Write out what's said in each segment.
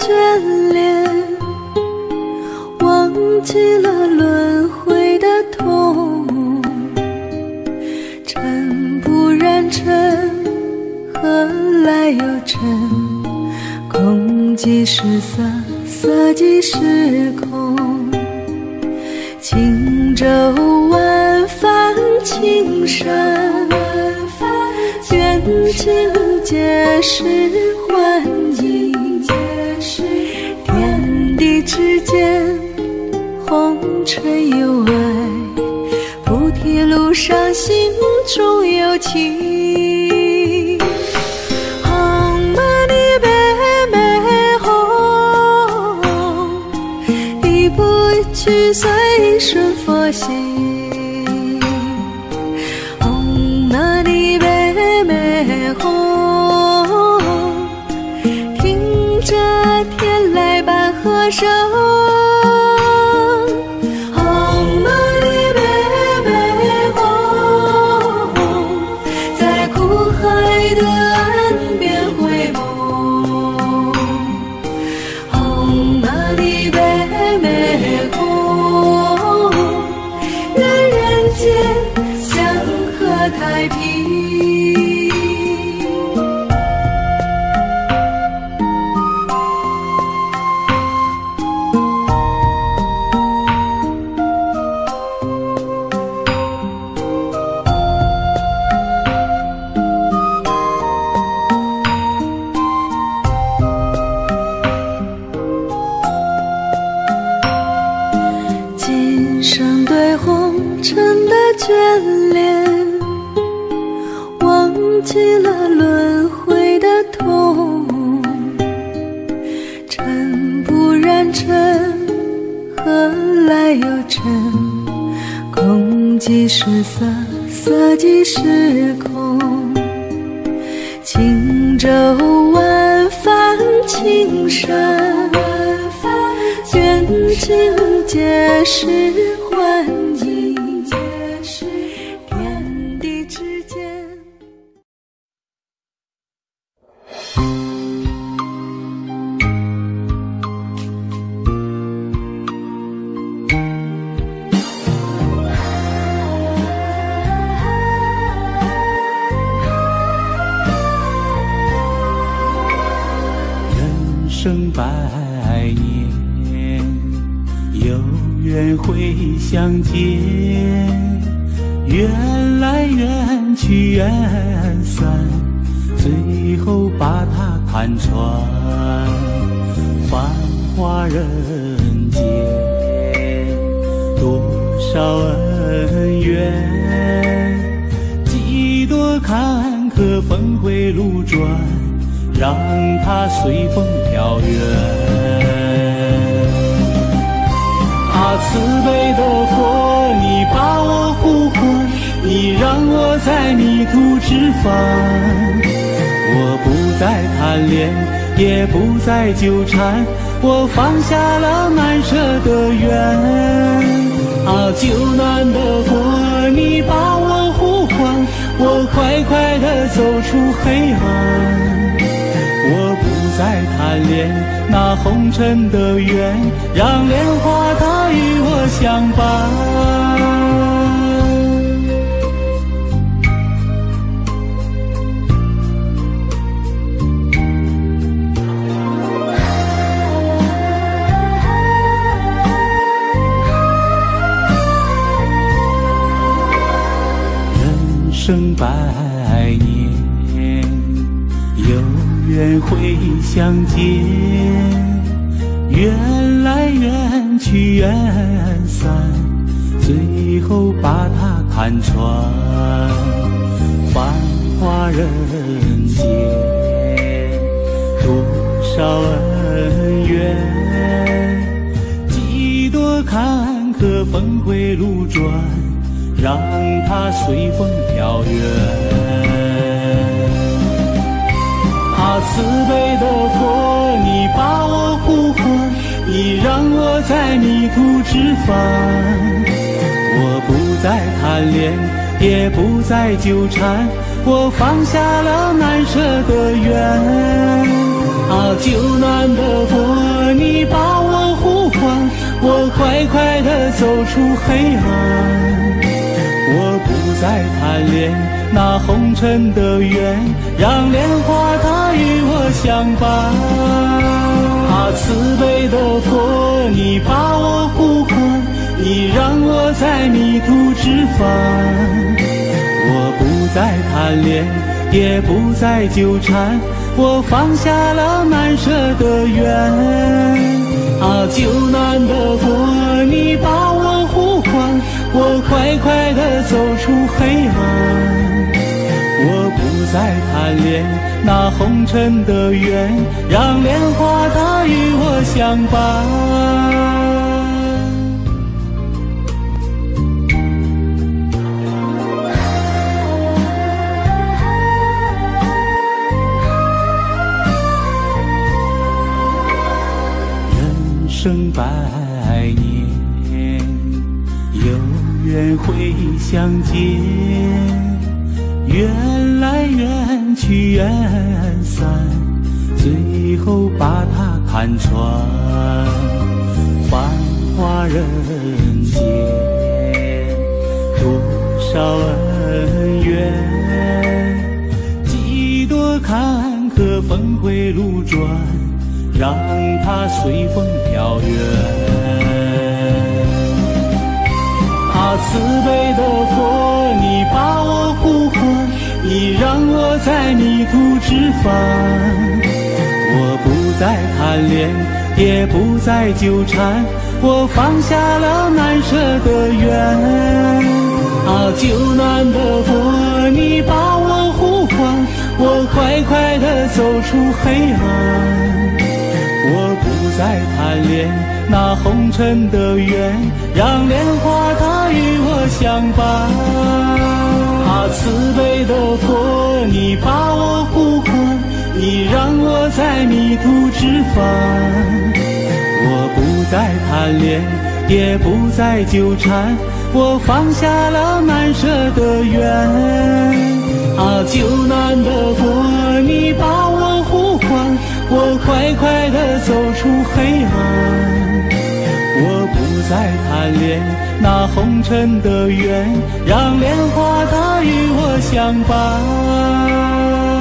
眷恋，忘记了轮回的痛。尘不染尘，何来有尘？空即是色，色即是空。轻舟晚帆轻山，缘尽皆是幻影。天地之间，红尘有爱，菩提路上心中有情。红玛尼贝美红，一步一曲随顺佛心。红玛尼贝美红，听着天籁般和声。太平。今生对红尘的眷恋，忘记了轮回的痛。尘不染尘，何来有尘？空即是色，色即是空。轻舟晚帆轻山，缘尽皆是幻影。天地之间， 人生百年，有缘会相见，缘来缘去缘散，最后把它看穿。繁华人间，多少恩怨，几多坎坷峰回路转，让它随风飘远。慈悲的佛，你把我呼唤，你让我在迷途知返。我不再贪恋，也不再纠缠，我放下了难舍的缘。救难的佛，你把我呼唤，我快快地走出黑暗。我不再贪恋那红尘的缘，让莲花它与我相伴。人生百年，有缘会相见，缘来缘去缘散，最后把它看穿。繁华人间，多少恩怨，几多坎坷峰回路转，让它随风飘远。慈悲的佛，你把我呼唤，你让我在迷途知返。我不再贪恋，也不再纠缠，我放下了难舍的缘。救难的佛， 出黑暗。我不再贪恋那红尘的缘，让莲花它与我相伴。慈悲的佛，你把我呼唤，你让我在迷途知返。我不再贪恋，也不再纠缠，我放下了难舍的缘。救难的佛，你把我呼唤，我快快地走出黑暗。我不再贪恋那红尘的缘，让莲花它与我相伴。生百年，有缘会相见，缘来缘去缘散，最后把它看穿。繁华人间，多少恩怨，几多坎坷峰回路转，让它随风飘远。慈悲的佛，你把我呼唤，你让我在迷途知返。我不再贪恋，也不再纠缠，我放下了难舍的缘。救难的佛，你把我呼唤，我快快地走出黑暗。我不再贪恋那红尘的缘，让莲花它与我相伴。慈悲的佛，你把我呼唤，你让我在迷途知返。我不再贪恋，也不再纠缠，我放下了难舍的缘。救难的佛，你把我呼唤，我快快地走出黑暗。我不再贪恋那红尘的缘，让莲花它与我相伴。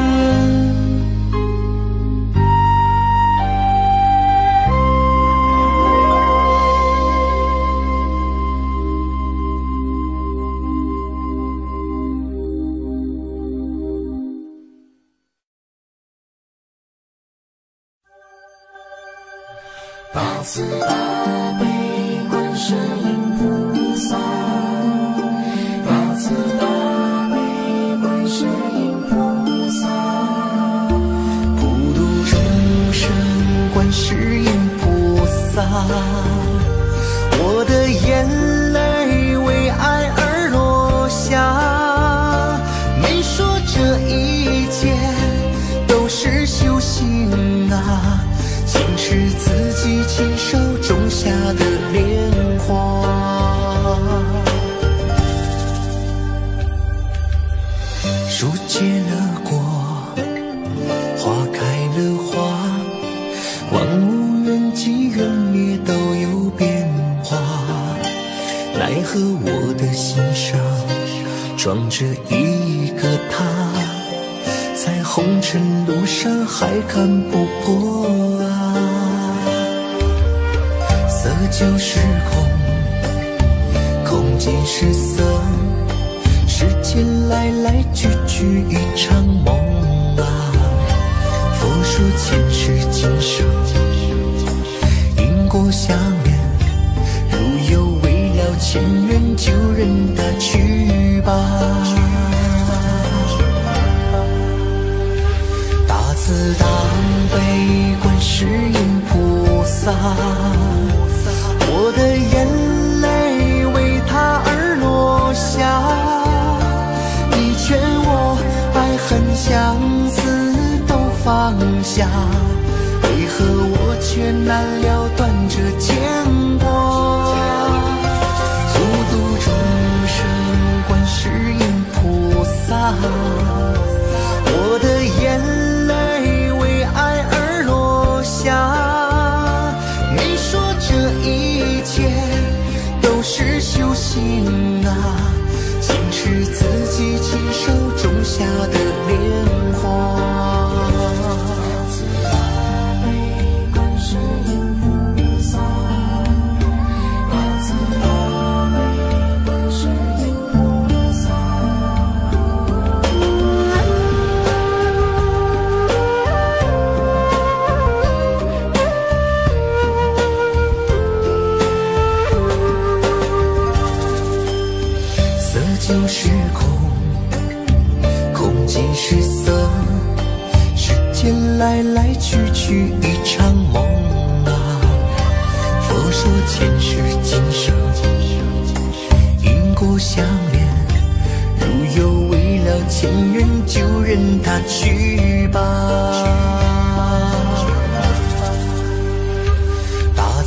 大慈大悲观世音菩萨，大慈大悲观世音菩萨，普度众生观世音菩萨，我的眼泪为爱而落下，你说这一切都是修行啊，竟是自己亲手种下的莲花。树结了果，花开了花，万物缘起缘灭都有变化，奈何我的心上装着一个他，在红尘路上还看不破啊。色就是空，空即是色，世间来来去去一场梦啊。佛说前世今生，因果相缘，如有未了前缘，就任它去吧。大慈大悲观世音菩萨，我的眼泪为他而落下，你劝我爱恨相思都放下，为何我却难了断这牵挂？普度众生观世音菩萨，我的眼泪为爱而落下，你说这一切都是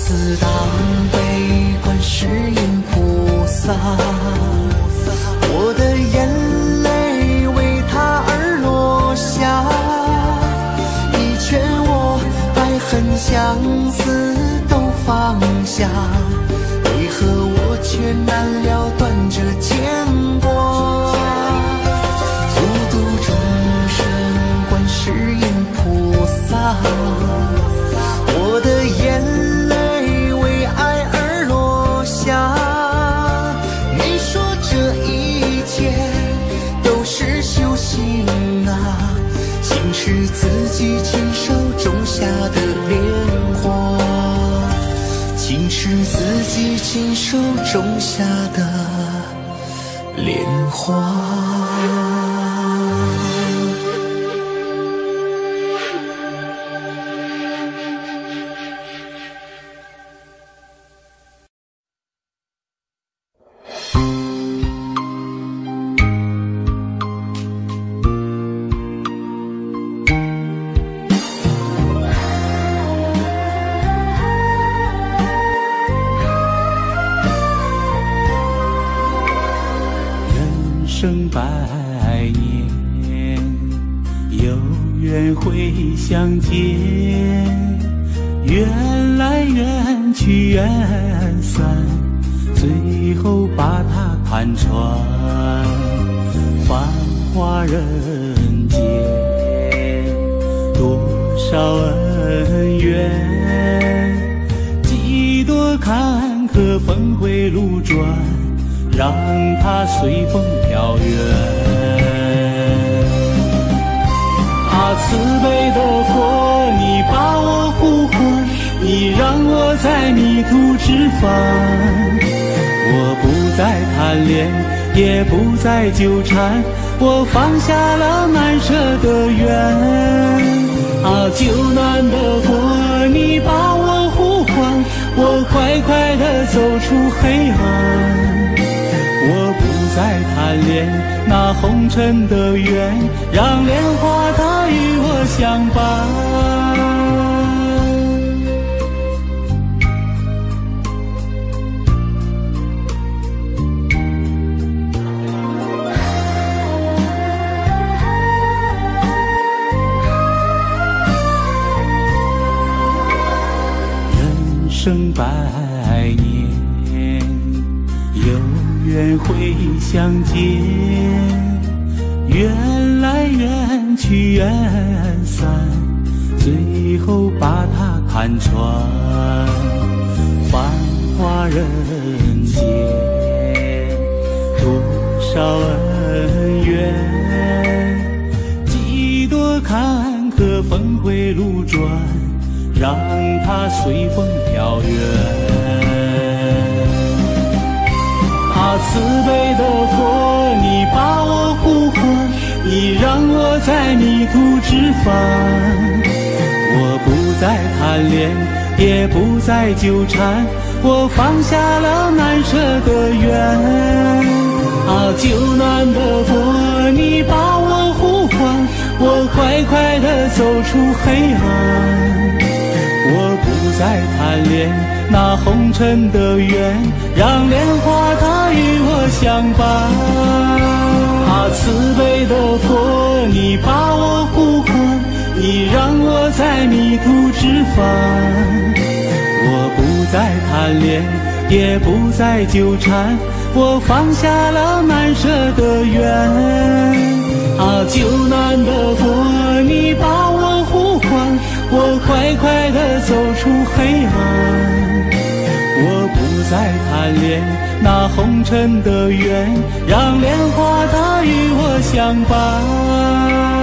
慈大悲观世音菩萨，我的眼泪为他而落下，你劝我爱恨相思都放下，为何我却难了断这牵挂？普度众生观世音菩萨，我的眼泪为爱而落下，你说这一切都是修行啊，心是自己亲手种下的莲花，心是自己亲手种下的莲花。 生百年，有缘会相见，缘来缘去缘散，最后把它看穿。繁华人间，多少恩怨，几多坎坷峰回路转，让它随风飘远。慈悲的佛，你把我呼唤，你让我在迷途知返。我不再贪恋，也不再纠缠，我放下了难舍的缘。救难的佛，你把我呼唤，我快快地走出黑暗。我不再贪恋那红尘的缘，让莲花它与我相伴。人生百年，有缘会相见，缘来缘去缘散，最后把它看穿。繁华人间，多少恩怨，几多坎坷峰回路转，让它随风飘远。慈悲的佛，你把我呼唤，你让我在迷途知返。我不再贪恋，也不再纠缠，我放下了难舍的缘。救难的佛，你把我呼唤，我快快地走出黑暗。我不再贪恋那红尘的缘，让莲花它与我相伴。慈悲的佛，你把我呼唤，你让我在迷途知返。我不再贪恋，也不再纠缠，我放下了难舍的缘。救难的佛，你把我呼唤，我快快地走出黑暗。我不再贪恋那红尘的缘，让莲花它与我相伴。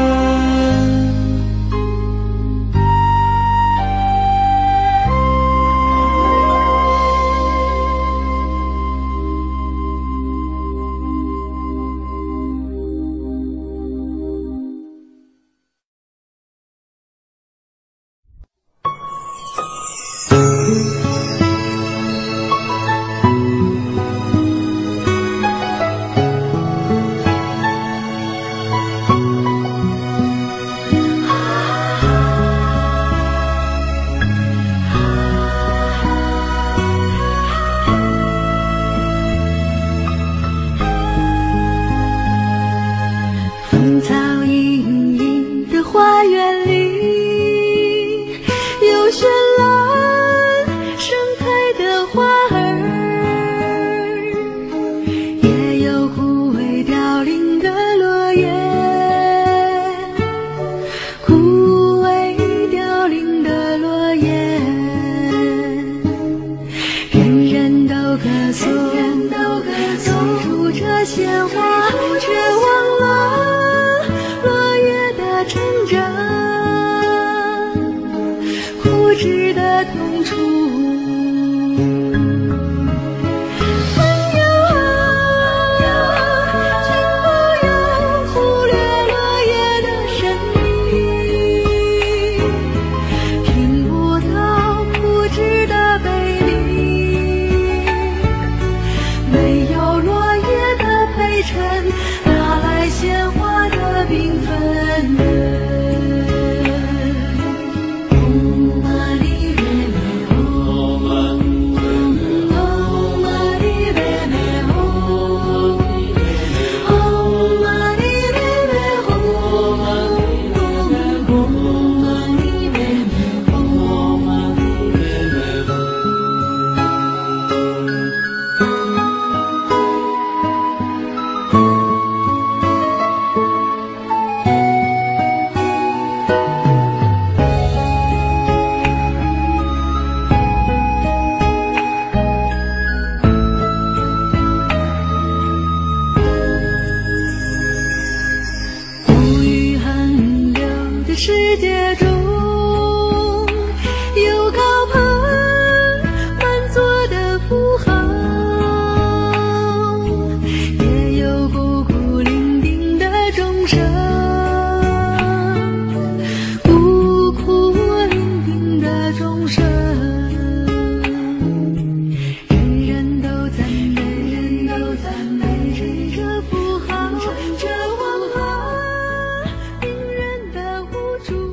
人人都赞美，人都赞美，这不好，这不好，病人的无助。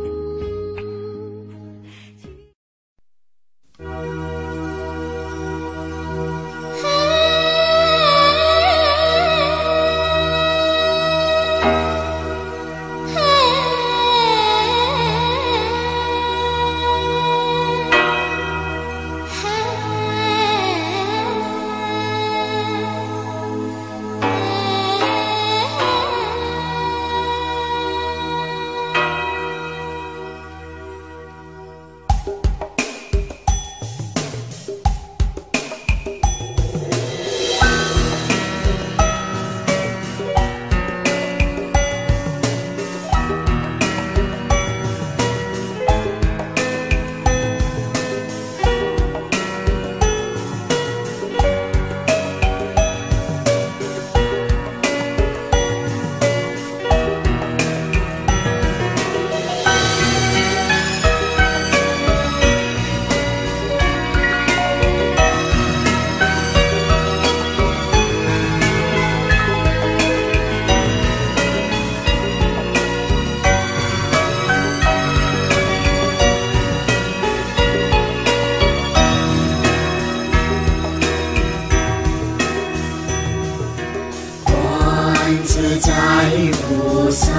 自在菩萨，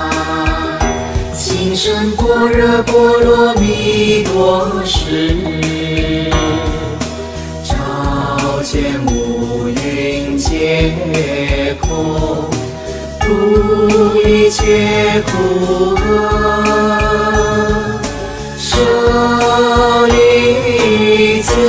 心生般若波罗蜜多时，照见五蕴皆空，度一切苦厄，舍利子，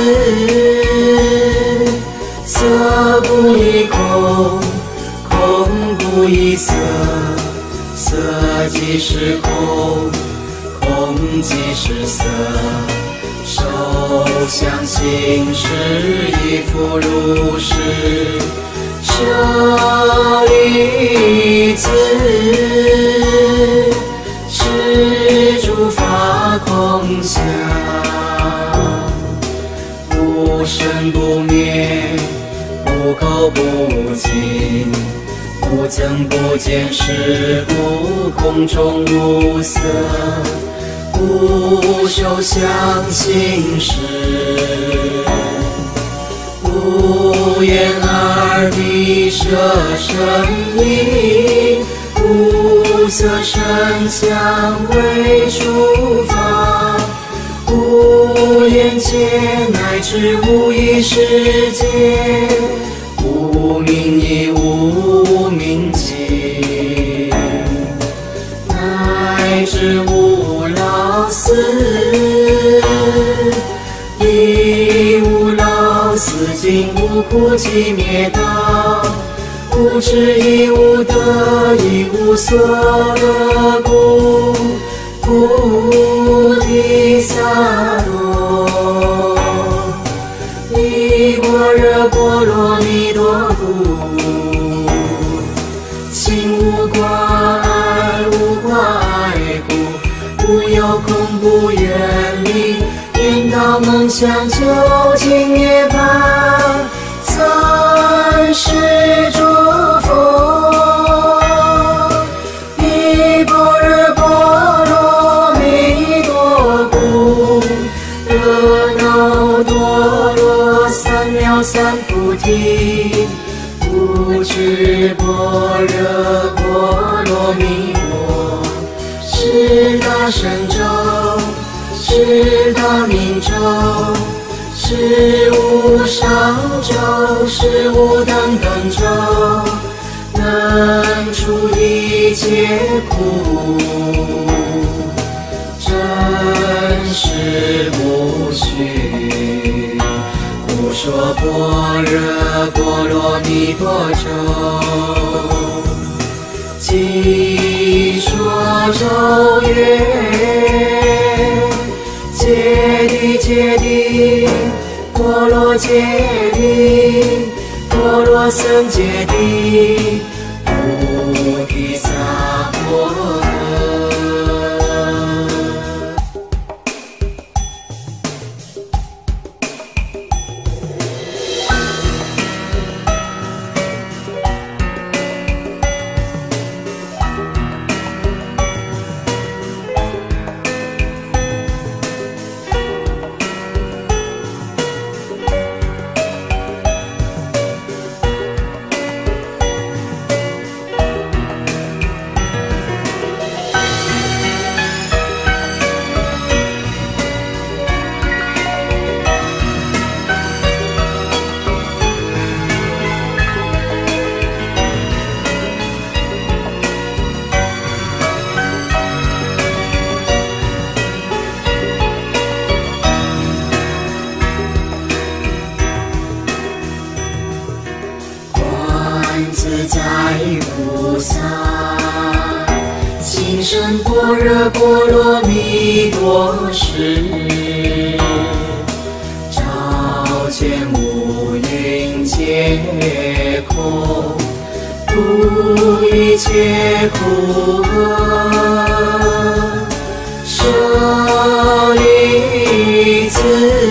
色不异空，空不异色，色即是空，空即是色，受想行识亦复如是。舍利子，是诸法空相，不生不灭，不垢不净，不增不减，是故空中无色，不受想行识，无眼耳鼻舌身意，无色声香味触法，无眼界乃至无意识界，无明亦无明尽，乃至无老死，亦无老死尽，无苦集灭道，无智亦无得，亦无所得故，菩提萨埵，依般若波罗蜜多故，心无挂碍，无挂碍故，无有空，不远离，颠倒梦想，究竟涅槃，三世诸佛，依般若波罗蜜多故，热闹多罗三藐三菩提，不知般若波罗蜜多，是大神咒，是大明咒，是无上咒，是无等等咒，能除一切苦，真实无虚。故说般若波罗蜜多咒，即说咒曰：揭谛揭谛，波罗揭谛，波罗僧揭谛，菩提萨婆诃。 萨，心声般若波罗蜜多时，照见五蕴皆空，度一切苦厄。舍利子，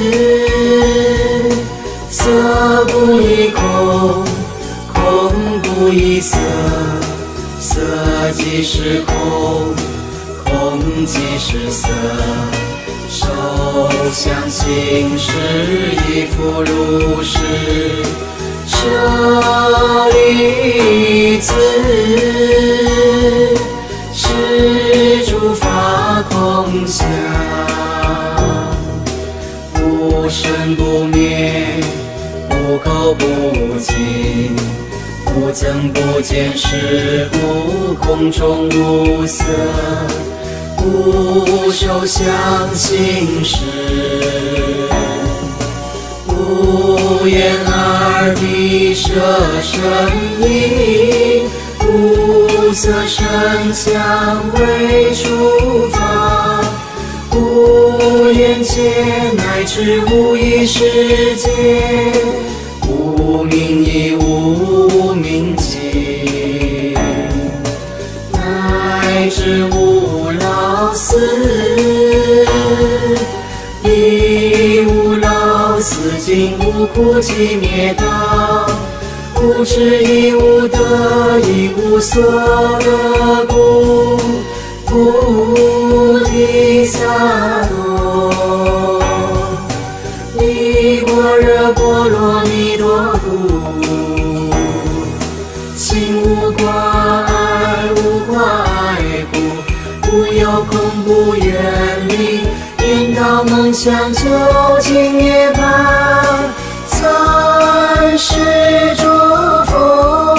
色不异空，空不异色，色即是空，空即是色，受想行识亦复如是。舍利子，是诸法空相，不生不灭，不垢不净，不增不减，是故空中无色，不受想行识，不言耳鼻舌身意，无色声香味触法，无眼界乃至无意识界，无明亦无明尽，乃至无老死，亦无老死尽，无苦集灭道，无智亦无得，亦无所得故，菩提萨埵，离般若波罗蜜多故，心无挂碍，无挂碍故，无有空不远离，颠倒梦想究竟涅槃，三世诸佛，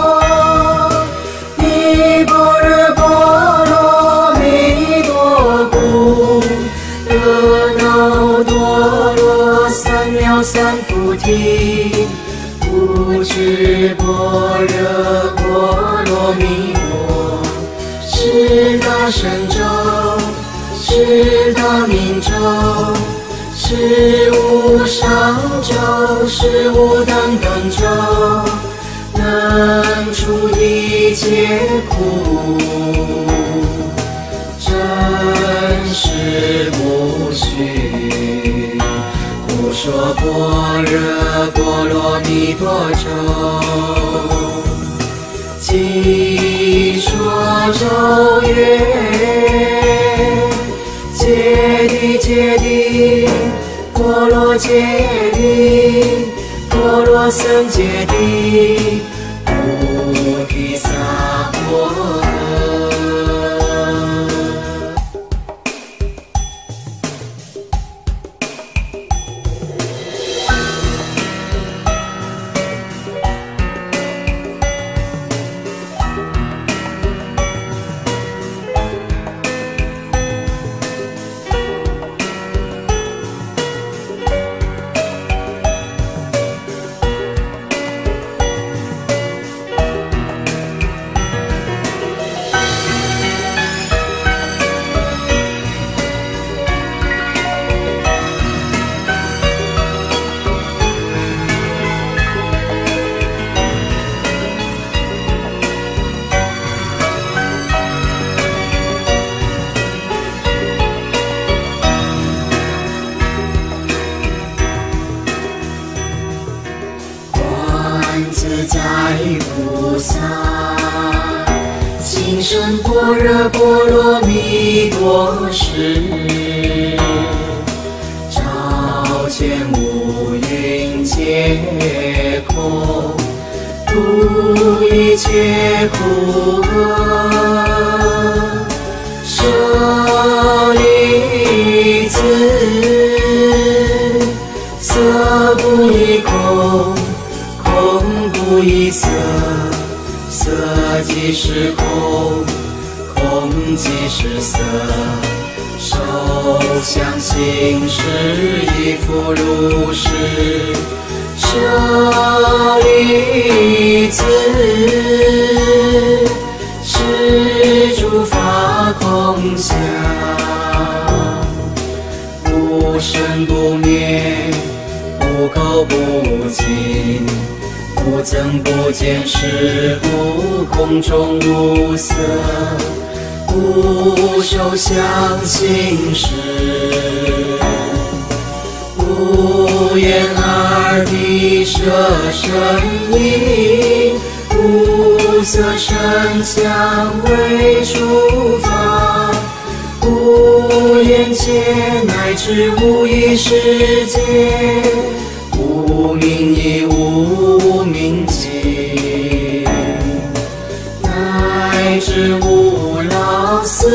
依般若波罗蜜多故，得耨多罗三藐三菩提，不知般若波罗蜜多，是大神咒，是大明咒，是无上咒，是无等等咒，能除一切苦，真实不虚。故说般若波罗蜜多咒，即说咒曰：揭谛揭谛，波罗揭谛，波罗僧揭谛，菩提萨婆诃。自在菩萨，心声般若波罗蜜多时，照见五蕴皆空，度一切苦厄。舍利子，色不异空，空不异色，色即是空，空即是色，受想行识亦复如是。 舍利子，是诸法空相，不生不灭，不垢不净，不增不减，是故空中无色，不受想行识，无眼耳鼻舌身意，无色声香味触法，无眼界乃至无意识界，无明亦无明尽，乃至无老死，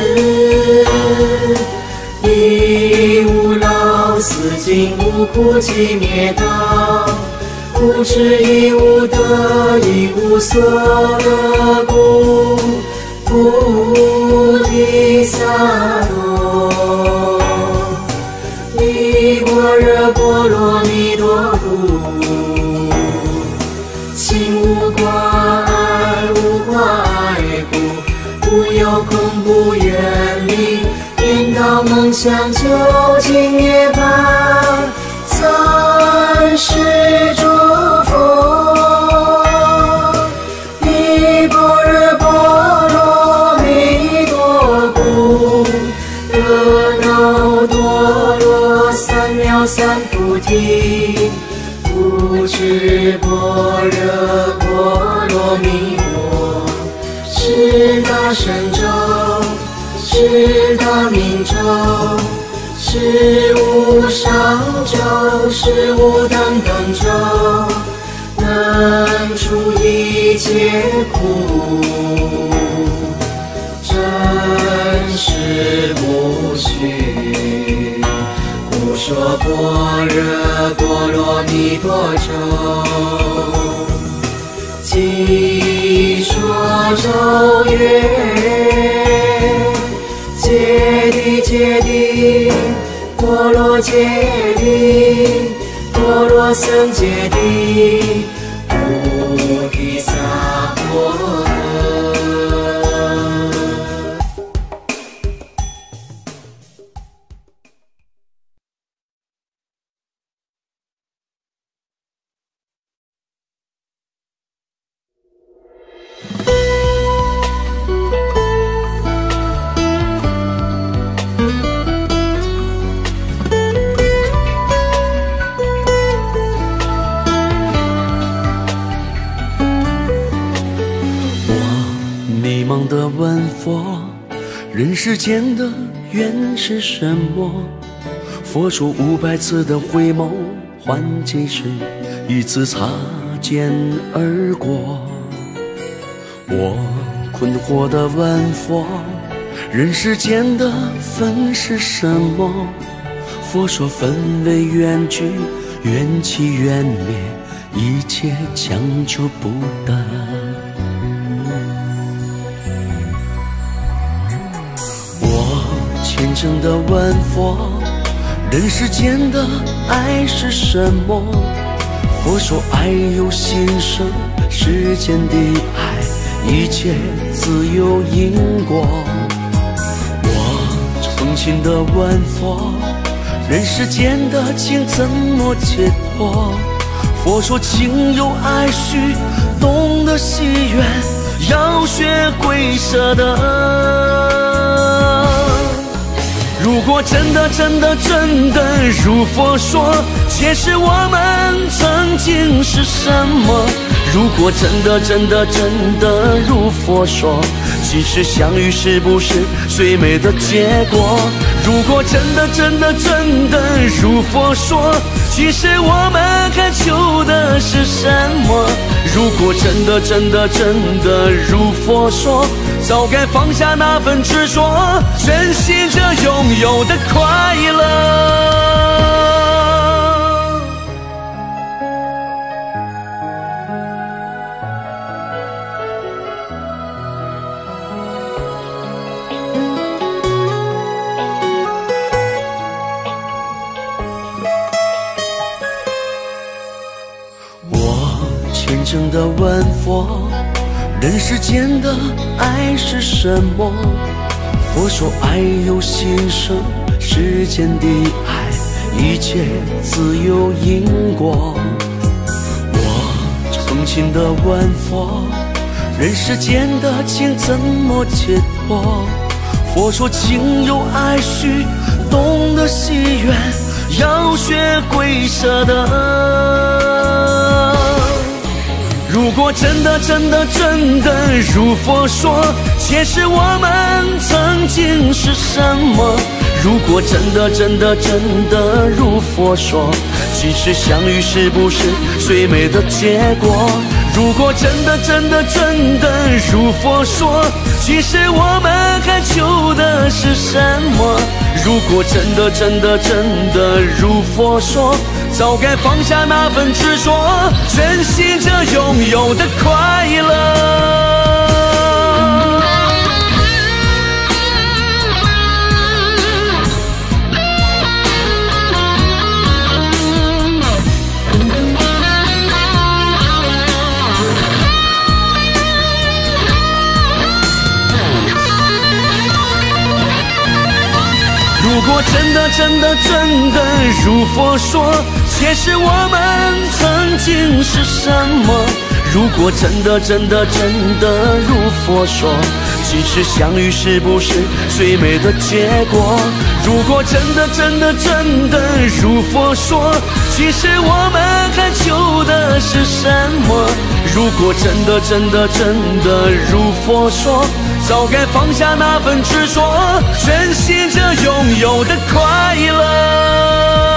亦无老死尽，无苦集灭道，无智亦无得，亦无所得故，菩提萨埵，弥般若波罗蜜多故，心无挂碍，无挂碍故，无有空，不远离，颠倒梦想，究竟涅槃，三世诸佛，弥般若波罗蜜多故，得耨多罗三藐三菩提，不知般若波罗蜜多，是大神咒，是大明咒，是无上咒，是无等等咒，能除一切苦，真实不虚。故说般若波罗蜜多咒，即说咒曰：揭谛揭谛，波罗揭谛，波罗僧揭谛，菩提萨婆诃。 的问佛，人世间的缘是什么？佛说500次的回眸，换几世一次擦肩而过。我困惑地问佛，人世间的分是什么？佛说分为缘聚，缘起缘灭，一切将就不得。虔诚地问佛，人世间的爱是什么？佛说爱有心生，世间的爱一切自有因果。我诚心地问佛，人世间的情怎么解脱？佛说情有爱绪，懂得惜缘，要学会舍得。如果真的如佛说，解释我们曾经是什么？如果真的如佛说，其实相遇是不是最美的结果？如果真的如佛说，其实我们渴求的是什么？如果真的如佛说，早该放下那份执着，珍惜着拥有的快乐。 虔诚的问佛，人世间的爱是什么？佛说爱有心生，世间的爱一切自有因果。我诚心的问佛，人世间的情怎么解脱？佛说情有爱须，懂得惜缘，要学会舍得。如果真的如佛说，前世我们曾经是什么？如果真的如佛说，今世相遇是不是最美的结果？如果真的如佛说，其实我们还求的是什么？如果真的如佛说，早该放下那份执着，珍惜着拥有的快乐。如果真的如佛说，前世我们曾经是什么？如果真的如佛说，今世相遇是不是最美的结果？如果真的如佛说，其实我们还求的是什么？如果真的如佛说，早该放下那份执着，珍惜着拥有的快乐。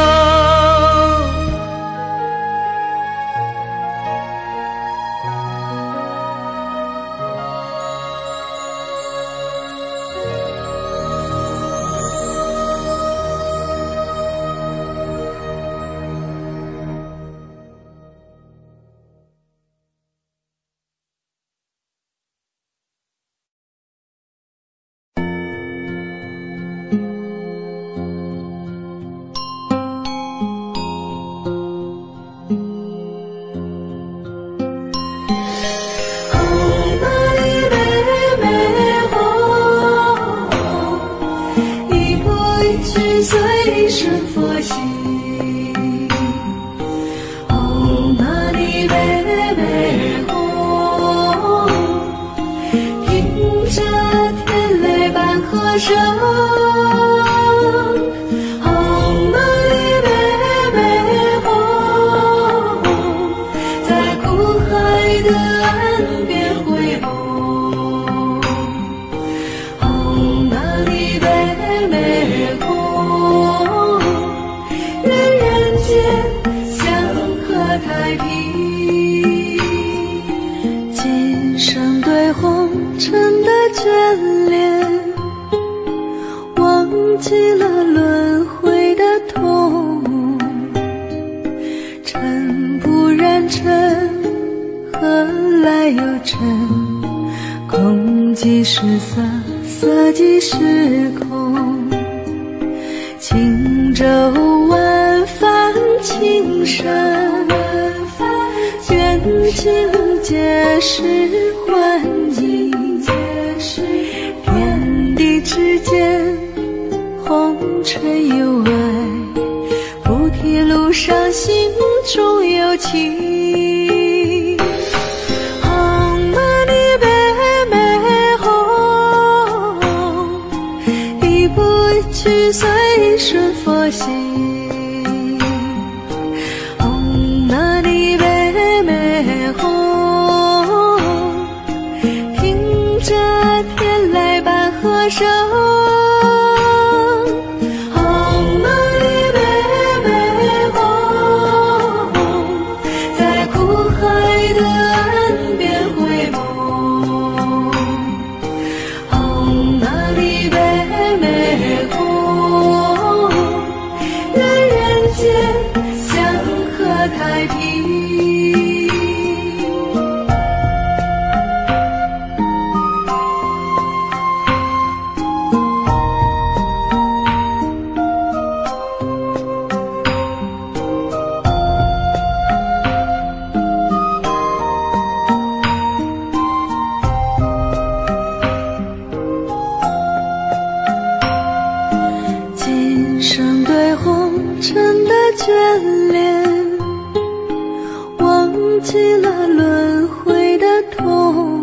随顺佛心，唵嘛呢呗呗吽，听着天籁伴和声，唵嘛呢呗呗吽，在苦海的岸边回眸，唵嘛呢呗呗吽。太平，今生对红尘的眷恋，忘记了轮回的痛。尘不染尘，何来有尘？空即是色，色即是空。轻舟晚帆轻声，缘尽皆是幻影。天地之间，红尘有爱，菩提路上心中有情。唵嘛呢呗呗吽，一步一曲随顺佛心。和声，唵嘛呢呗呗吽，在眷恋，忘记了轮回的痛。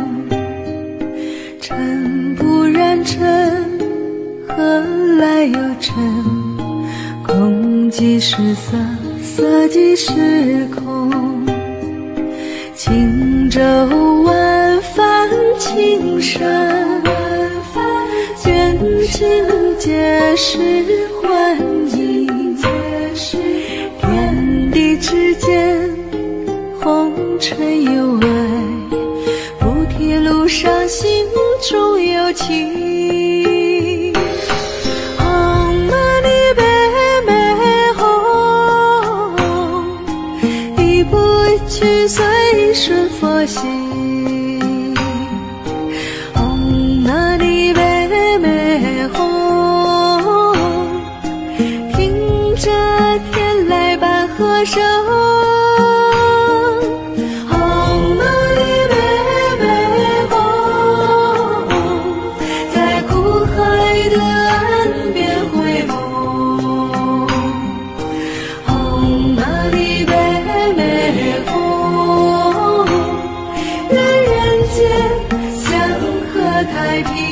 尘不染尘，何来有尘？空即是色，色即是空。轻舟晚帆轻山，卷尽皆是幻影。天地之间，红尘有爱，菩提路上心中有情。去随顺佛心，唵嘛呢呗咪吽，听着天籁般和声，唵嘛呢呗咪吽，在苦海的岸边回眸，唵嘛呢呗咪吽。太平，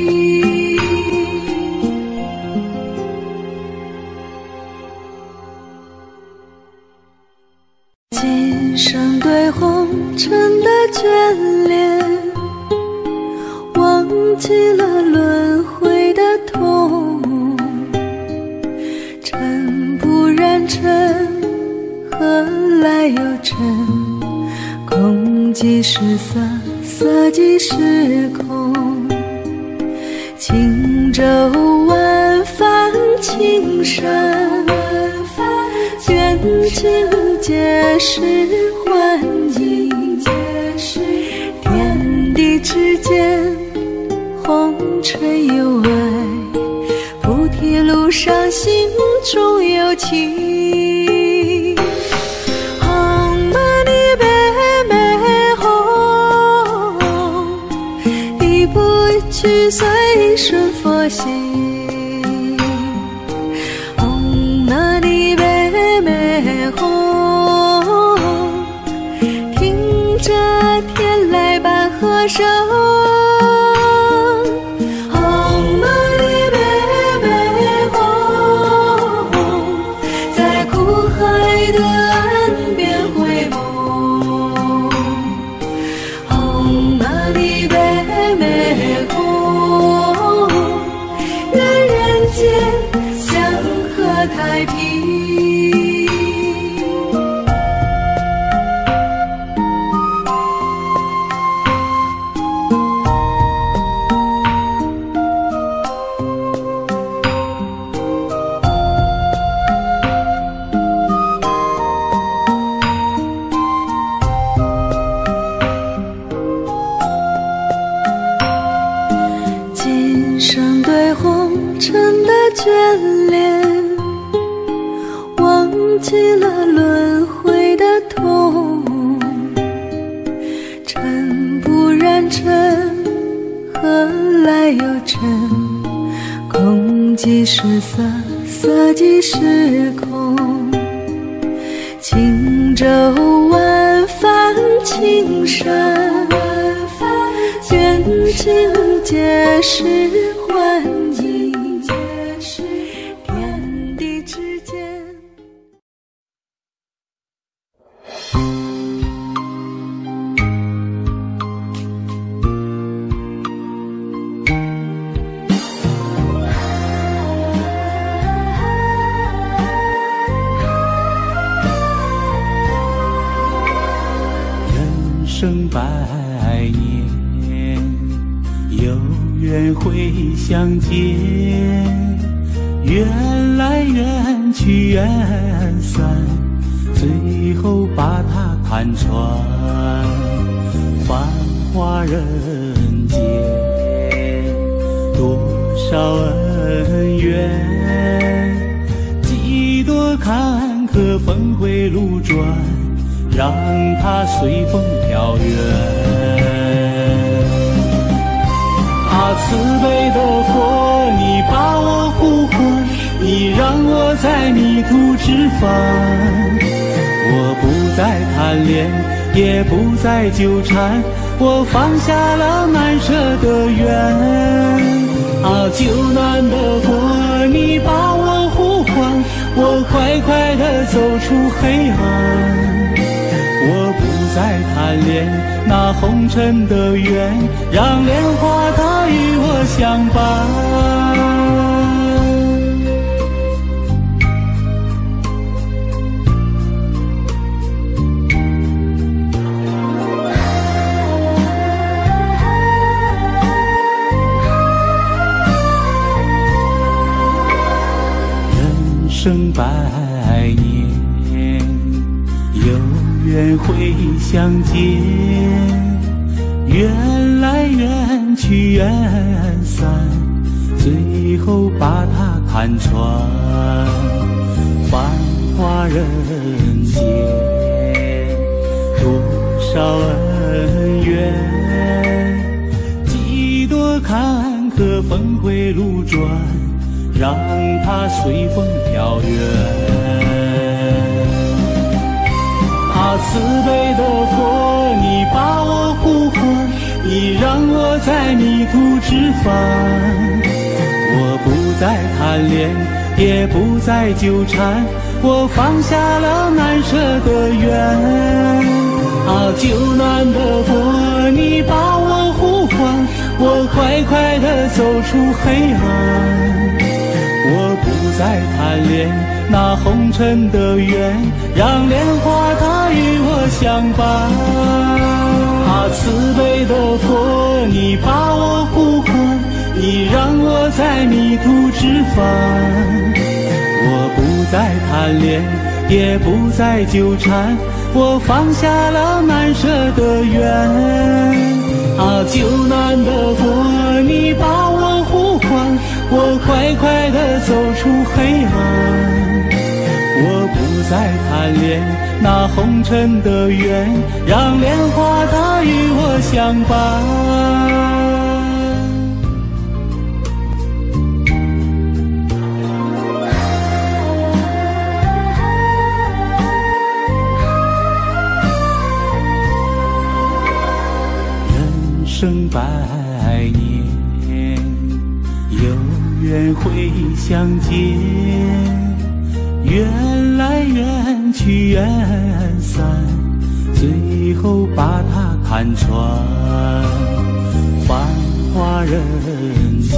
今生对红尘的眷恋，忘记了轮回的痛。尘不染尘，何来有尘？空即是色，色即是空。轻舟晚帆轻山，卷尽皆是幻影。天地之间，红尘有爱，菩提路上心中有情。去随顺佛心，唵嘛呢呗咪吽，听着天籁般和声，唵嘛呢呗咪吽，在苦海的岸边回眸，唵嘛呢呗咪吽。祥和太平。今生对红尘的眷恋，忘记了轮回的痛。尘不染尘，何来有尘？空即是色，色即是空。轻舟晚帆轻山，卷尽皆是幻影。天地之间， 人生百年，有缘会相见，缘来缘去缘散，最后把它看穿。繁华人间，多少恩怨，几多坎坷峰回路转，让它随风飘远。慈悲的佛，你把我呼唤，你你让我在迷途知返。我不再贪恋，也不再纠缠，我放下了难舍的缘。啊，救难的佛，你把我呼唤，我快快地走出黑暗。我不再贪恋那红尘的缘，让莲花它与我相伴。人生百年，有缘会相见，缘来缘去缘散，最后把它看穿。繁华人间，多少恩怨，几多坎坷峰回路转，让它随风飘远。啊，慈悲的佛，你把我呼唤，你让我在迷途知返。我不再贪恋，也不再纠缠，我放下了难舍的缘。啊，救难的佛，你把我呼唤，我快快地走出黑暗。我不再贪恋那红尘的缘，让莲花它与我相伴。啊，慈悲的佛，你把我呼唤，你让我在迷途知返。我不再贪恋，也不再纠缠，我放下了难舍的缘。啊，救难的佛，你把我呼唤，我快快地走出黑暗。我不再贪恋那红尘的缘，让莲花它与我相伴。人生百年，有缘会相见，缘来缘去缘散，最后把它看穿。繁华人间，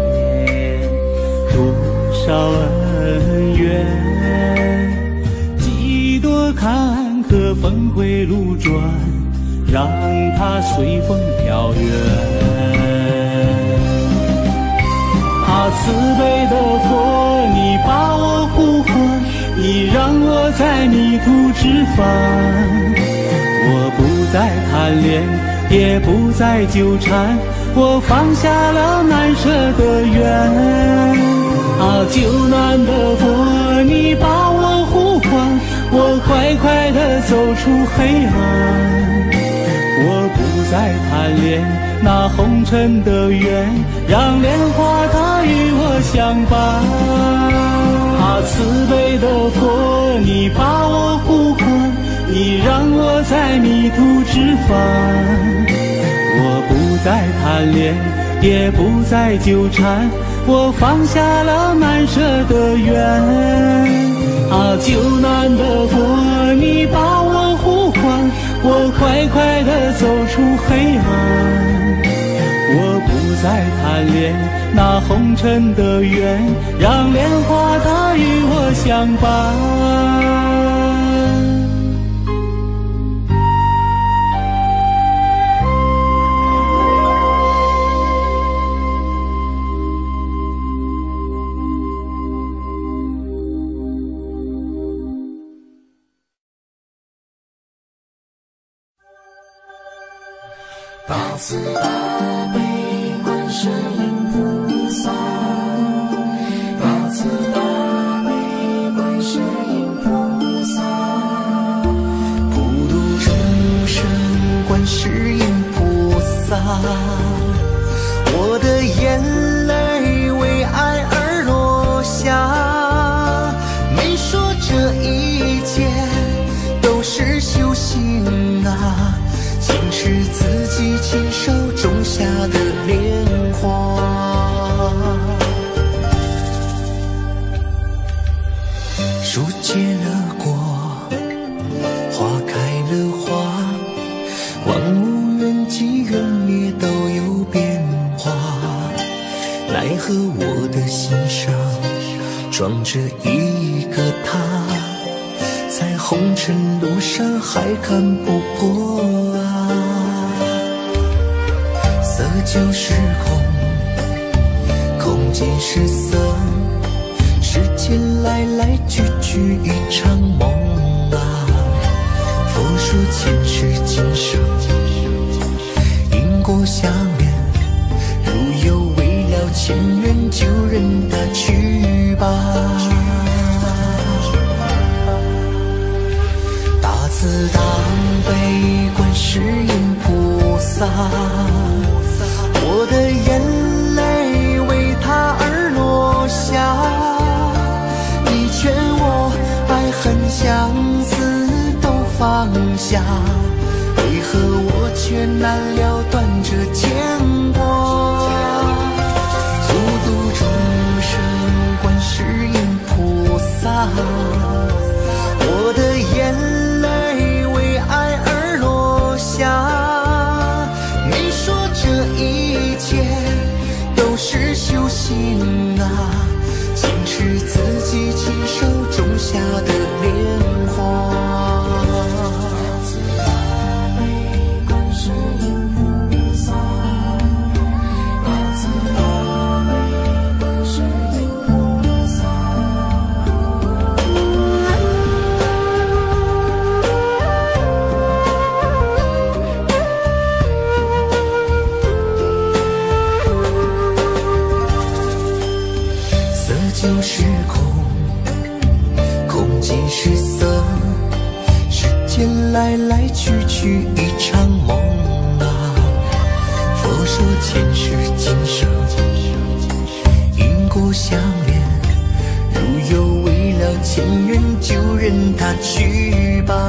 多少恩怨，几多坎坷峰回路转，让它随风飘远。啊，慈悲的佛，你把我呼唤，你让我在迷途知返。我不再贪恋，也不再纠缠，我放下了难舍的缘。啊，救难的佛，你把我呼唤，我快快地走出黑暗。我不再贪恋那红尘的缘，让莲花它与我相伴。啊，慈悲的佛，你把我呼唤，你让我在迷途知返。我不再贪恋，也不再纠缠，我放下了难舍的缘。啊，救难的佛，你把我呼唤，我快快地走出黑暗。我不再贪恋那红尘的缘，让莲花它与我相伴。 大慈大悲观世音菩萨，大慈大悲观世音菩萨，普度众生观世音菩萨，我的眼泪为爱而落下。 这一切都是修行啊，竟是自己亲手种下的莲花。树结了果，花开了花，万物缘起缘灭都有变化，奈何我的心上装着一个他，在红尘路上还看不破啊。色就是空，空即是色，世间来来去去一场梦啊。佛说前世今生，因果相连，如有未了前缘，就任他去吧。大慈大悲观世音菩萨，我的眼泪为他而落下。你劝我爱恨相思都放下，为何我却难了断这牵挂？普度众生观世音菩萨，我的眼泪为爱而落下。你说这一切都是修行啊，竟是自己亲手种下的莲花。就是空，空即是色，世间来来去去一场梦啊。佛说前世今生，因果相连，如有未了前缘，就任他去吧。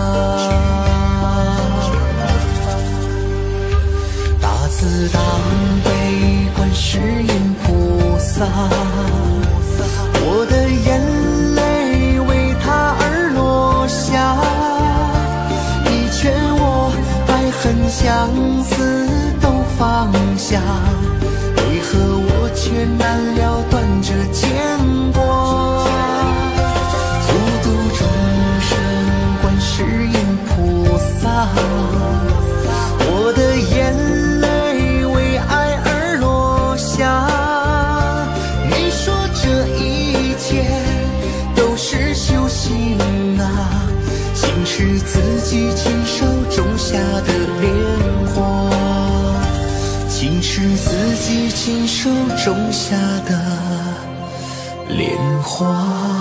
大慈大悲观世音菩萨，我的眼泪为他而落下。你劝我爱恨相思都放下，为何我却难了断这牵挂？普度众生观世音菩萨，我的眼泪为爱而落下。你说这一切都是修行啊，竟是自己亲手种下的莲花，竟是自己亲手种下的莲花。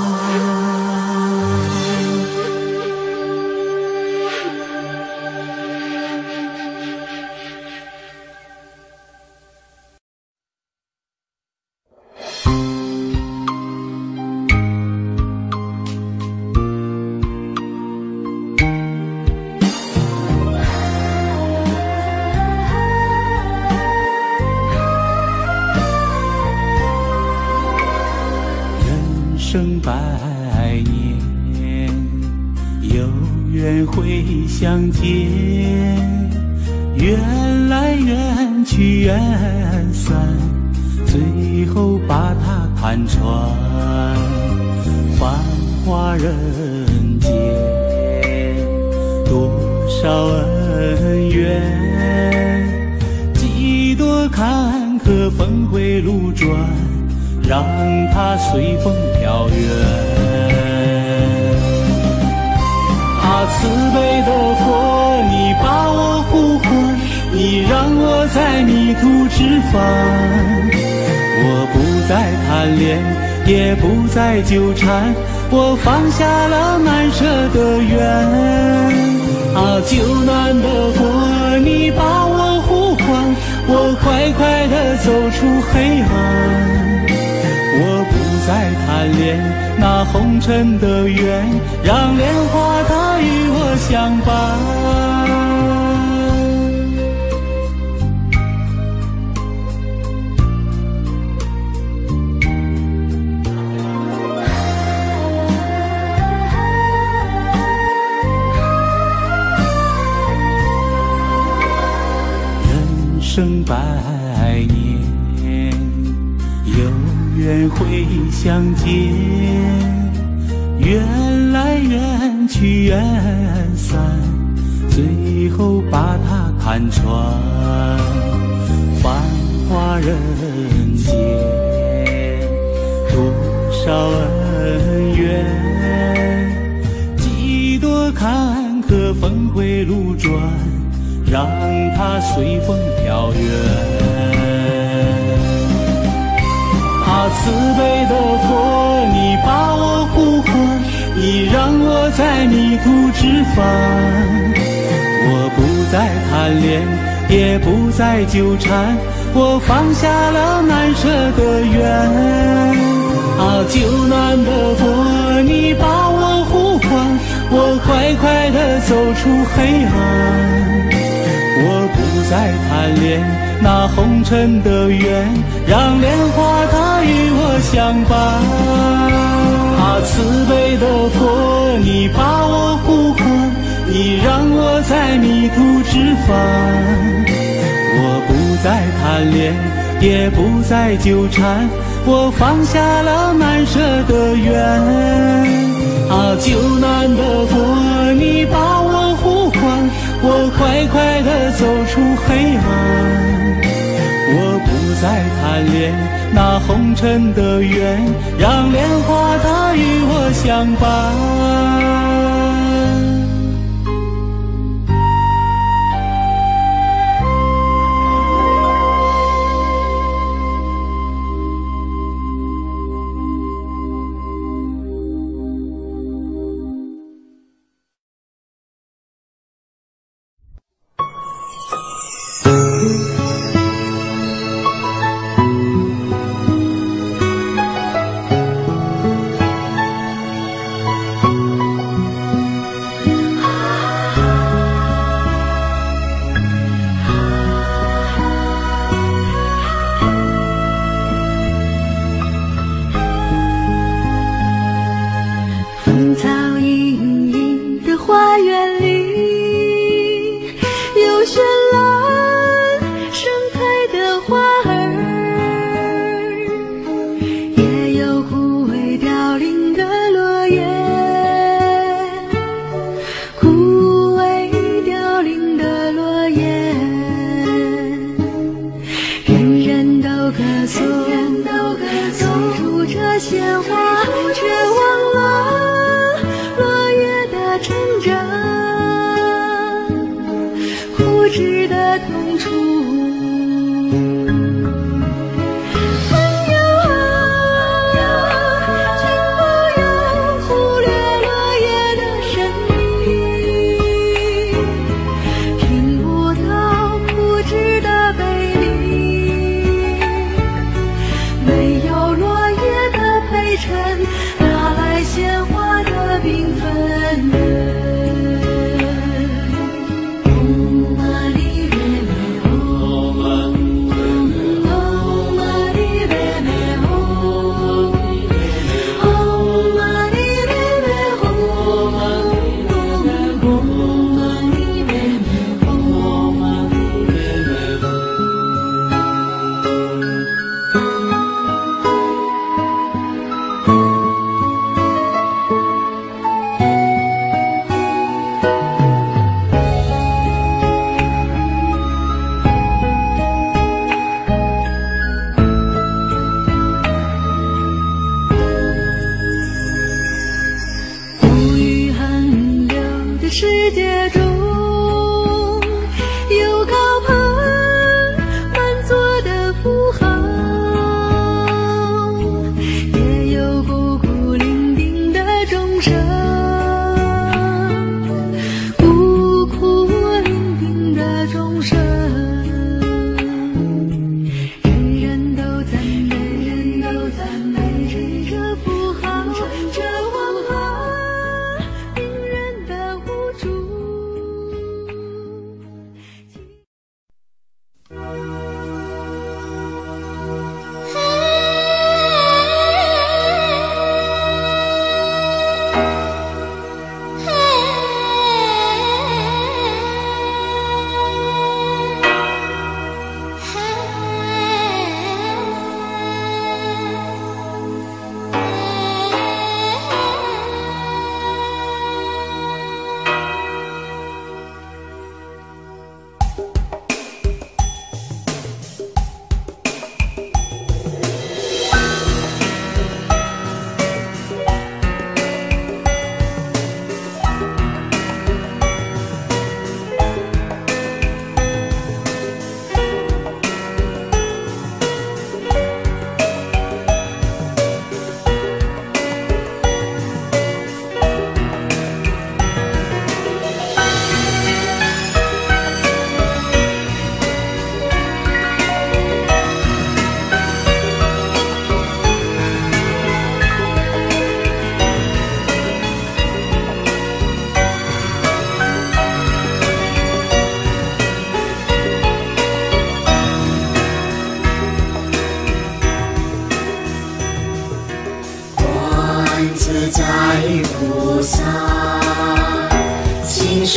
生百年，有缘会相见，缘来缘去缘散，最后把它看穿。繁华人间，多少恩怨，几多坎坷峰回路转，让它随风飘远。啊，慈悲的佛，你把我呼唤，你让我在迷途知返。我不再贪恋，也不再纠缠，我放下了难舍的缘。啊，救难的佛，你把我呼唤，我快快地走出黑暗。我不再贪恋那红尘的缘， 让莲花它与我相伴。人生百年，有缘会相见，缘来缘去缘散，最后把它看穿。繁华人间，多少恩怨，几多坎坷峰回路转，让它随风飘远。慈悲的佛，你把我呼唤，你让我在迷途知返。我不再贪恋，也不再纠缠，我放下了难舍的缘。救难的佛，你把我呼唤，我快快地走出黑暗。我不再贪恋那红尘的缘，让莲花它与我相伴。慈悲的佛，你把我呼唤，你让我在迷途知返。我不再贪恋，也不再纠缠，我放下了难舍的缘。救难的佛，你把我呼唤，我快快地走出黑暗。我不再贪恋那红尘的缘，让莲花它与我相伴。 嗡嘛呢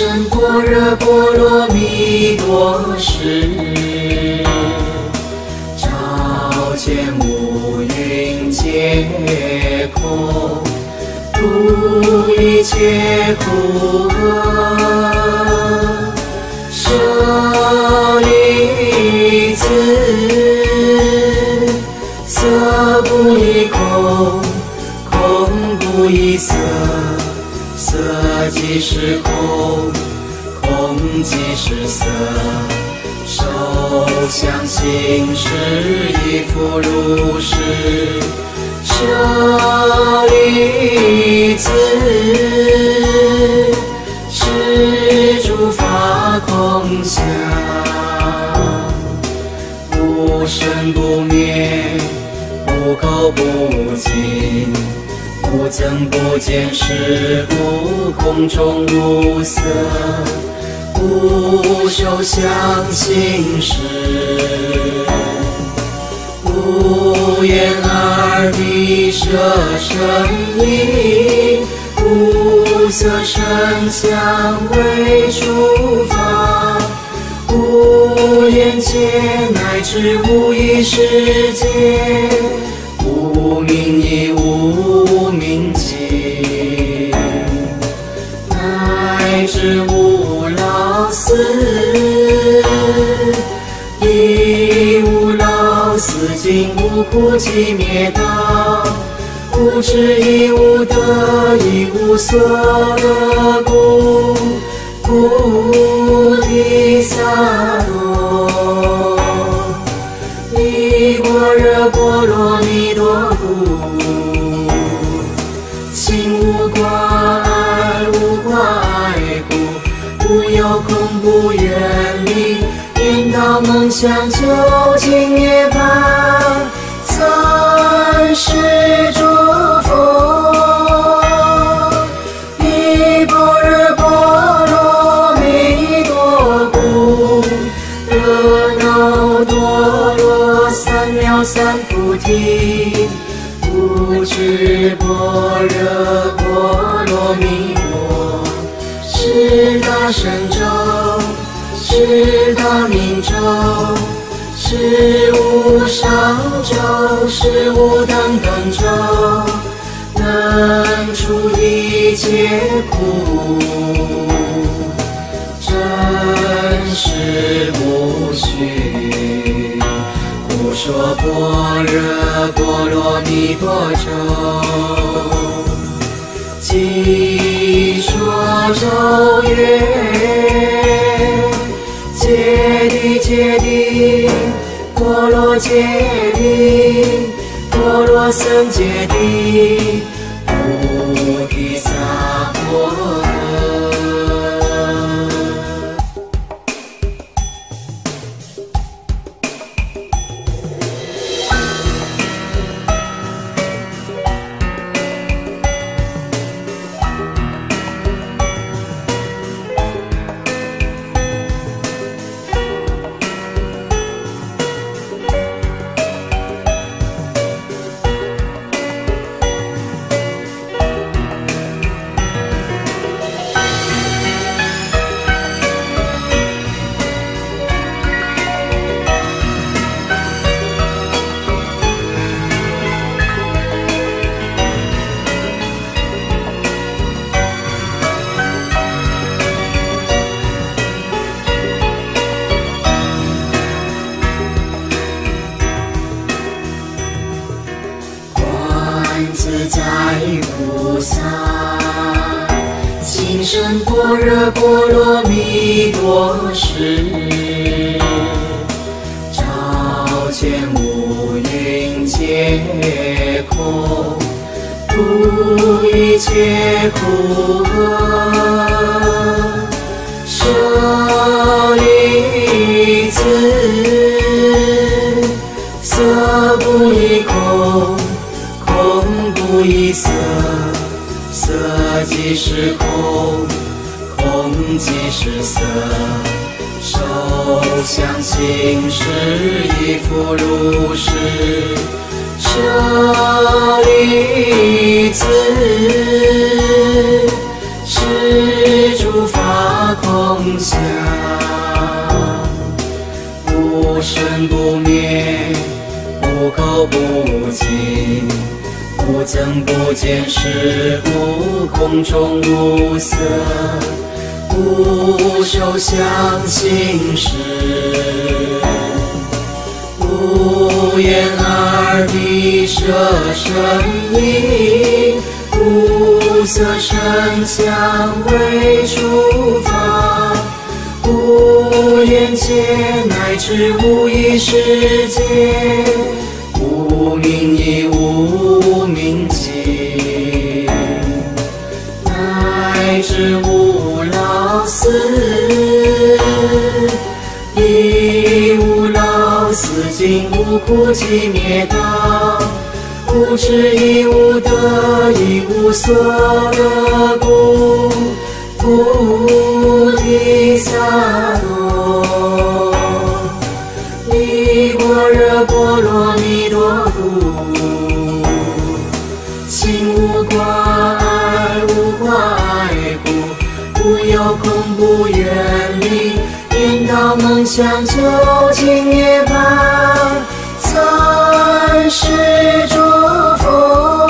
深般若波罗蜜多时，照见五蕴皆空，度一切苦厄。舍利子，色不异空，空不异色，色即是空，空即是色。受想行识亦复如是。舍利子，是诸法空相，不生不灭，不垢不净，不增不减，是故空中无色，不受想行识，不言耳鼻舌身意，无色声香味触法，无眼界乃至无意识界，无明亦无明尽，乃至无老死，亦无老死尽，无苦集灭道，无智亦无得，亦无所得故，菩提萨埵，弥般若波罗蜜多故，心无挂碍，无挂碍故，无有空，不远离，颠倒梦想，究竟涅槃，曾是诸佛。弥般若波罗蜜多故，热闹多罗三藐三菩提，不知般若波罗蜜多，是大神咒，是大明咒，是无上咒，是无等等咒，能除一切苦，真实不虚。故说般若波罗蜜多咒，即说咒曰：揭谛揭谛，波罗揭谛，波罗僧揭谛，菩提萨婆诃。自在菩萨，心生般若波罗蜜多时，照见五蕴皆空，度一切苦厄。舍利子，色不异空，空不异色，色即是空，空即是色。受想行识亦复如是。舍利子，是诸法空相，不生不灭，不垢不净，不增不减，是故空中无色，不受想行识，不言耳鼻舌身意，不色声香味触法，无眼界乃至无意识界，无明亦无明尽，乃至无老死，亦无老死尽，无苦集灭道，无智亦无得，亦无所得故，菩提萨埵，弥般若波罗蜜多故，心无挂碍，无挂碍故，无有空，不远离，颠倒梦想，究竟涅槃，三世诸佛，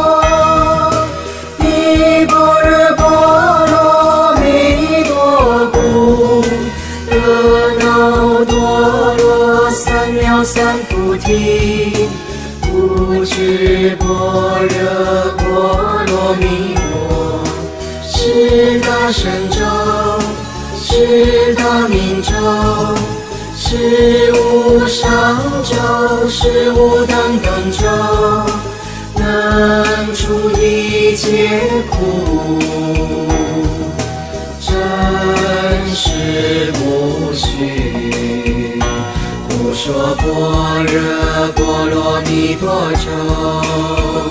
弥般若波罗蜜多故，热闹多罗三藐三菩提，不知般若波罗蜜多，是大神咒，是大明咒，是无上咒，是无等等咒，能除一切苦，真实不虚。不说般若波罗蜜多咒，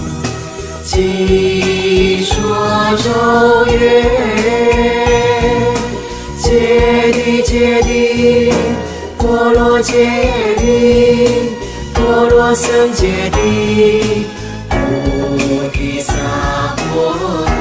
即说咒曰：揭谛揭谛，波罗揭谛，波罗僧揭谛，菩提萨婆诃。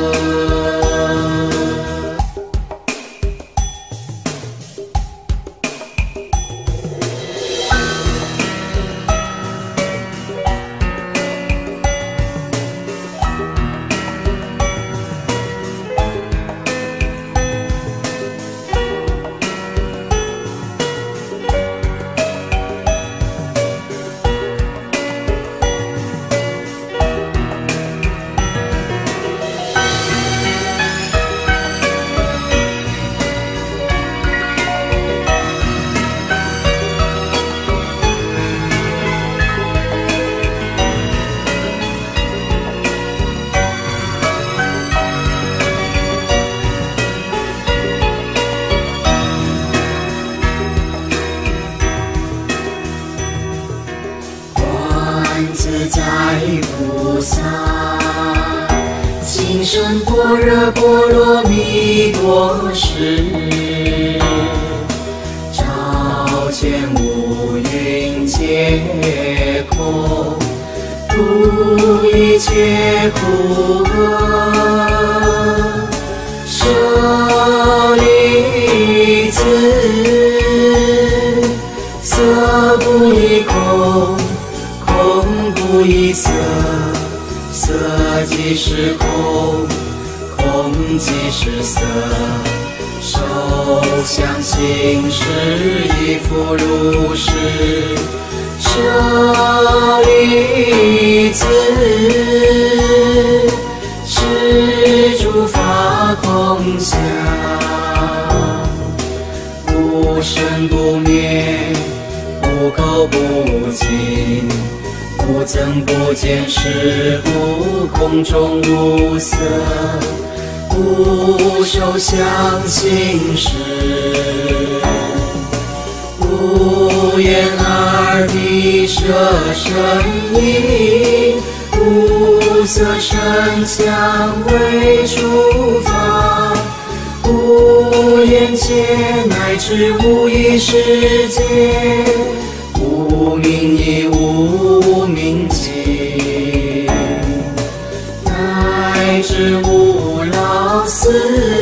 自在菩萨，心生般若波罗蜜多时，照见五蕴皆空，度一切苦厄，舍利子，色不异空，空不异色，色即是空，空即是色，受想行识亦复如是。舍利子，是诸法空相，不生不灭，不垢不净，不增不减，是故空中无色，不受想行识，不言耳鼻舌身意，不色声香味触法，无眼界乃至无意识界，无明亦无明尽，乃至无老死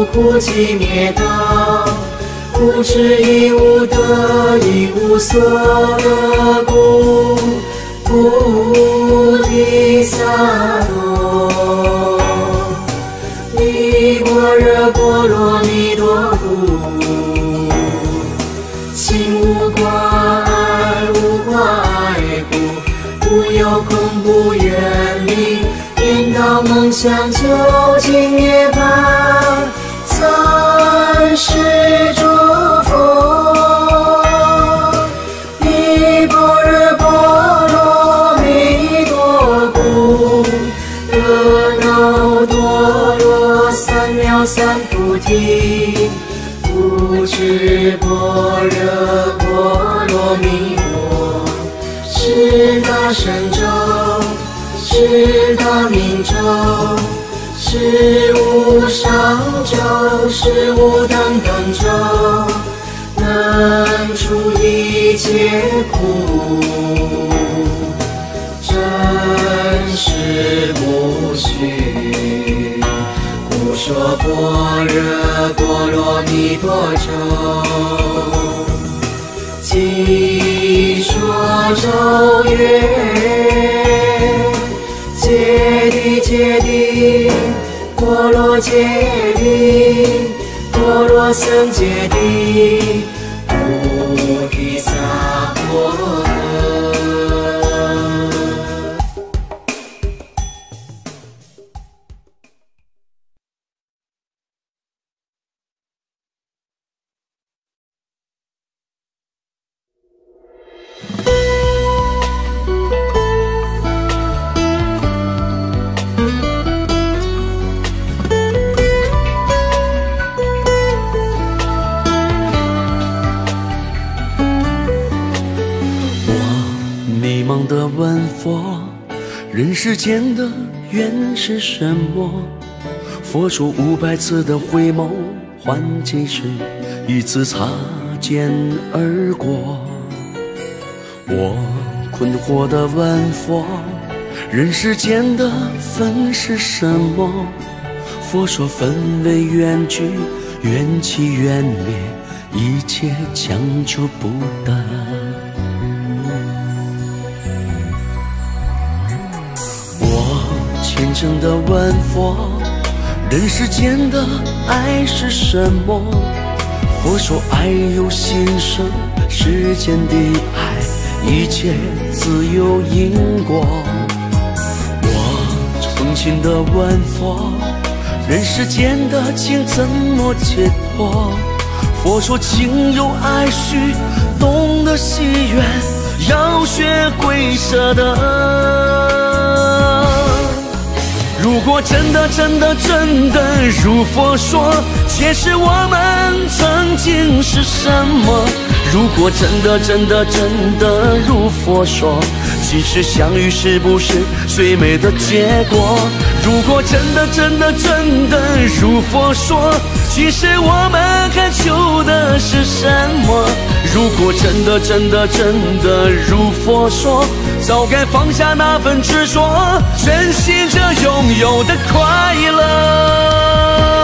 无苦集灭道，无智亦无得，亦无所得故，菩提萨埵，弥般若波罗蜜多故，心无挂碍，无挂碍故，无有恐怖远离，颠倒梦想究竟涅槃，三世诸佛，弥般若波罗蜜多故，得耨多罗三藐三菩提，不知般若波罗蜜多，是大神咒，是大明咒，是无上咒，是无等等咒，能除一切苦，真实不虚。故说般若波罗蜜多咒，即说咒曰：揭谛揭谛，波罗揭谛，波罗僧揭谛，菩提萨婆诃。 的问佛，人世间的缘是什么？佛说500次的回眸，换几世一次擦肩而过。我困惑的问佛，人世间的分是什么？佛说分为缘聚，缘起缘灭，一切将就不得。虔诚地问佛，人世间的爱是什么？佛说爱有心生，世间的爱一切自有因果。我诚心地问佛，人世间的情怎么解脱？佛说情有爱绪，懂得惜缘，要学会舍得。如果真的如佛说，解释我们曾经是什么？如果真的如佛说，其实相遇是不是最美的结果？如果真的如佛说，其实我们还求的是什么？如果真的如佛说，早该放下那份执着，珍惜着拥有的快乐。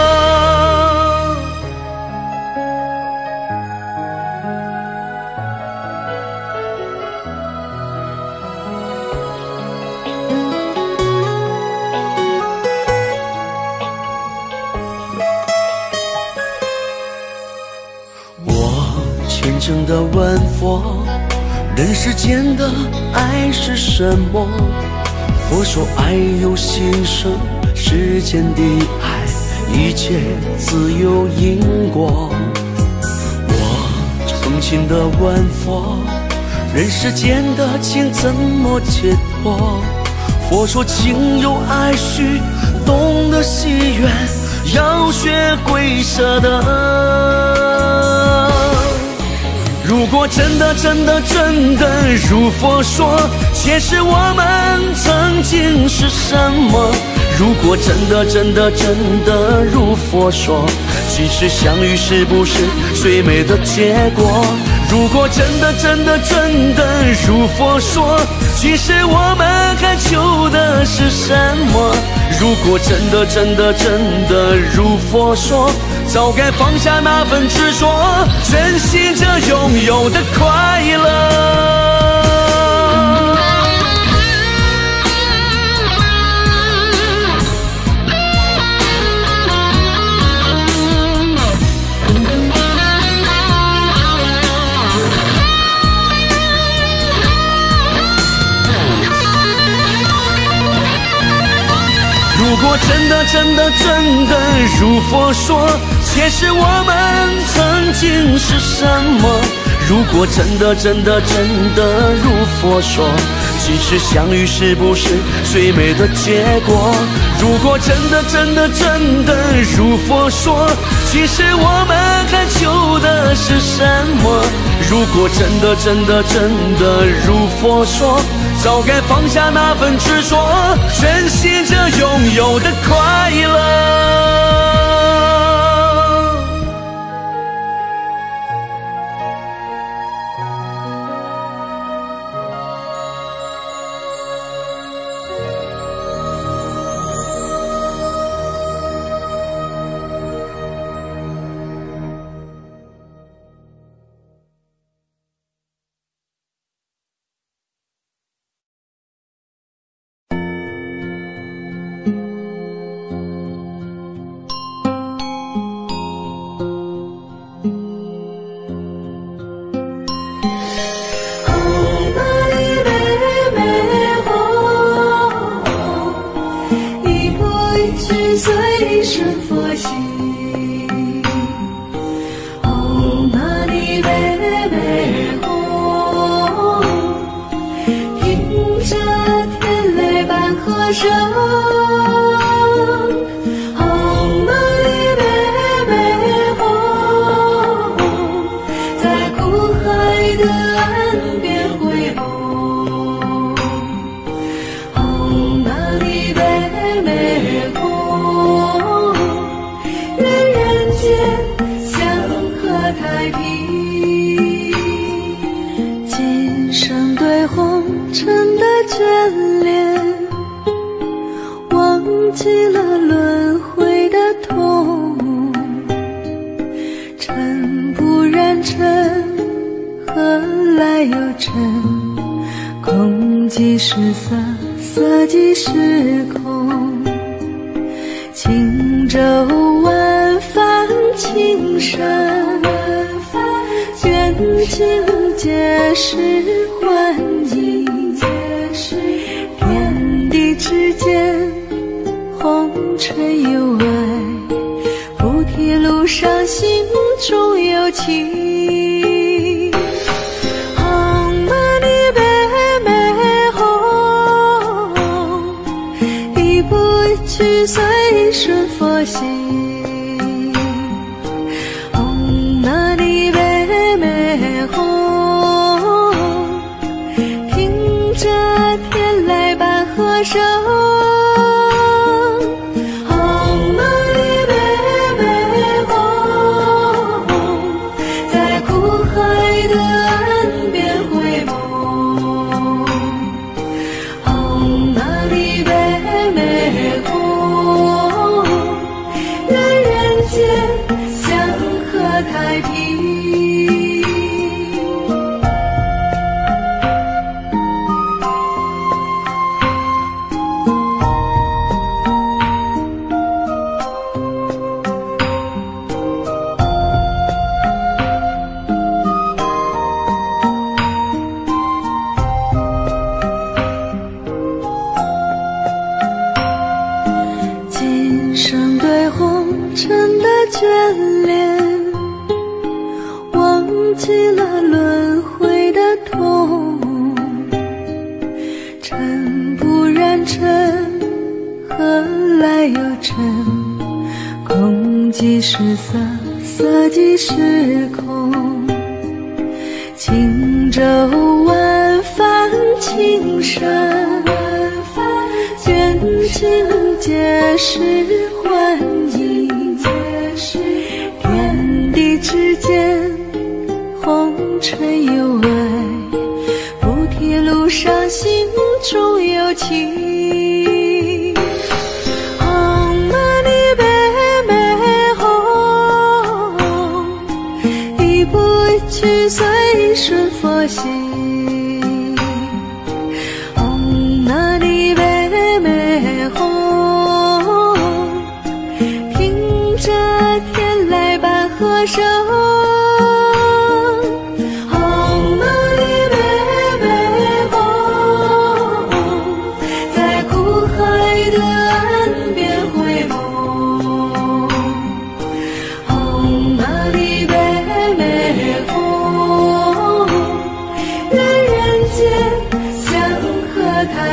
虔诚地问佛，人世间的爱是什么？佛说爱有心生，世间的爱一切自有因果。我诚心地问佛，人世间的情怎么解脱？佛说情有爱绪，懂得惜缘，要学会舍得。如果真的如佛说，解释我们曾经是什么？如果真的如佛说，其实相遇是不是最美的结果？如果真的如佛说，其实我们还求的是什么？ 如果真的真的真的如佛说，早该放下那份执着，珍惜这拥有的快乐。如果真的真的真的如佛说，前世我们曾经是什么？如果真的真的真的如佛说，今世相遇是不是最美的结果？如果真的真的真的如佛说，其实我们还求的是什么？如果真的真的真的如佛说，早该放下那份执着，珍惜这拥有的快乐。 随顺佛心，唵嘛呢呗呗吽，听着天籁伴和声，唵嘛呢呗呗吽，在苦海的岸边回眸，唵嘛呢呗呗吽。太平，今生对红尘的眷恋，忘记了轮回的痛。尘不染尘，何来有尘？空即是色，色即是空。轻舟万帆轻山，缘尽皆是幻影。天地之间，红尘有爱，菩提路上心中有情。唵嘛呢呗呗吽，一步一趋随顺佛心。和声，唵嘛呢呗呗吽，在苦海的岸边回眸，唵嘛呢呗呗吽，愿人间祥和太平。眷恋，忘记了轮回的痛。尘不染尘，何来有尘？空即是色，色即是空。轻舟万帆轻山，缘尽皆是幻影。天地之间，红尘有爱，菩提路上心中有情。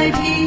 太平。